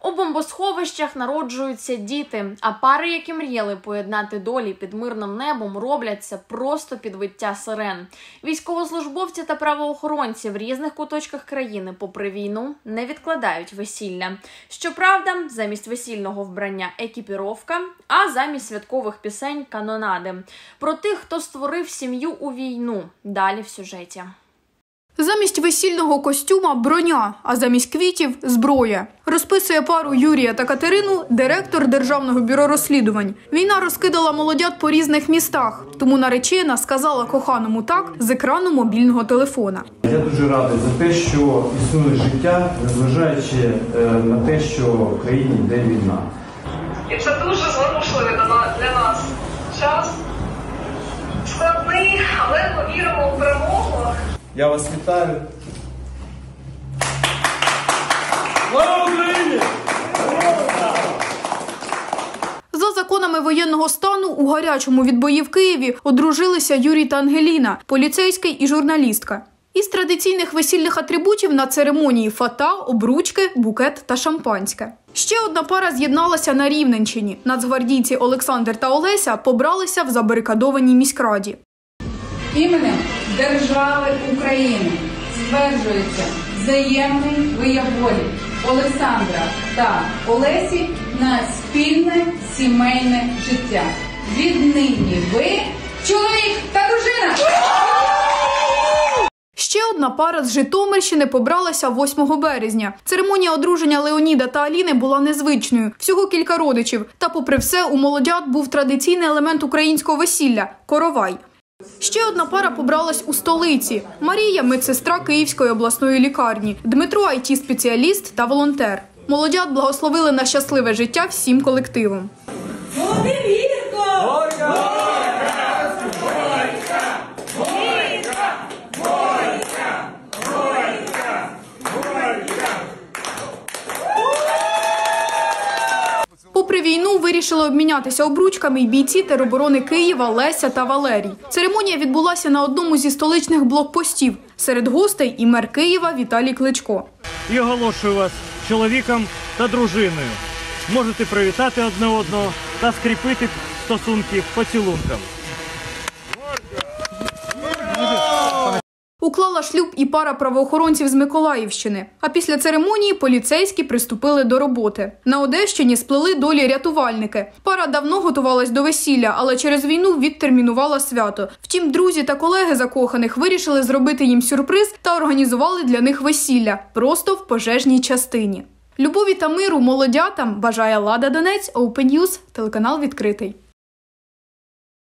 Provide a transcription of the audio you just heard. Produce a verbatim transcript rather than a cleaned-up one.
У бомбосховищах народжуються діти, а пари, які мріяли поєднати долі під мирним небом, роблять це просто під виття сирен. Військовослужбовці та правоохоронці в різних куточках країни, попри війну, не відкладають весілля. Щоправда, замість весільного вбрання – екіпіровка, а замість святкових пісень – канонади. Про тих, хто створив сім'ю у війну. Далі в сюжеті. Замість весільного костюма – броня, а замість квітів – зброя. Розписує пару Юрія та Катерину директор Державного бюро розслідувань. Війна розкидала молодят по різних містах, тому наречена сказала коханому так з екрану мобільного телефона. Я дуже радий за те, що існує життя, незважаючи на те, що в країні йде війна. І це дуже зворушливий для нас час. Складний, але ми віримо в перемогу. Я вас вітаю. Слава Україні! За законами воєнного стану у гарячому відбої в Києві одружилися Юрій та Ангеліна, поліцейський і журналістка. Із традиційних весільних атрибутів на церемонії фата, обручки, букет та шампанське. Ще одна пара з'єдналася на Рівненщині. Нацгвардійці Олександр та Олеся побралися в забарикадованій міськраді. Іменем Держави України стверджується взаємний вияв волі Олександра та Олесі на спільне сімейне життя. Віднині ви чоловік та дружина! Ще одна пара з Житомирщини побралася восьмого березня. Церемонія одруження Леоніда та Аліни була незвичною. Всього кілька родичів. Та попри все, у молодят був традиційний елемент українського весілля – коровай. Ще одна пара побралась у столиці. Марія – медсестра Київської обласної лікарні, Дмитро – ай ті-спеціаліст та волонтер. Молодят благословили на щасливе життя всім колективом. Попри війну, вирішили обмінятися обручками й бійці тероборони Києва Леся та Валерій. Церемонія відбулася на одному зі столичних блокпостів. Серед гостей і мер Києва Віталій Кличко. І оголошую вас чоловіком та дружиною. Можете привітати одне одного та скріпити стосунки поцілунком. Уклала шлюб і пара правоохоронців з Миколаївщини. А після церемонії поліцейські приступили до роботи. На Одещині сплели долі рятувальники. Пара давно готувалась до весілля, але через війну відтермінувала свято. Втім, друзі та колеги закоханих вирішили зробити їм сюрприз та організували для них весілля. Просто в пожежній частині. Любові та миру молодятам бажає Лада Донець, Open News, телеканал відкритий.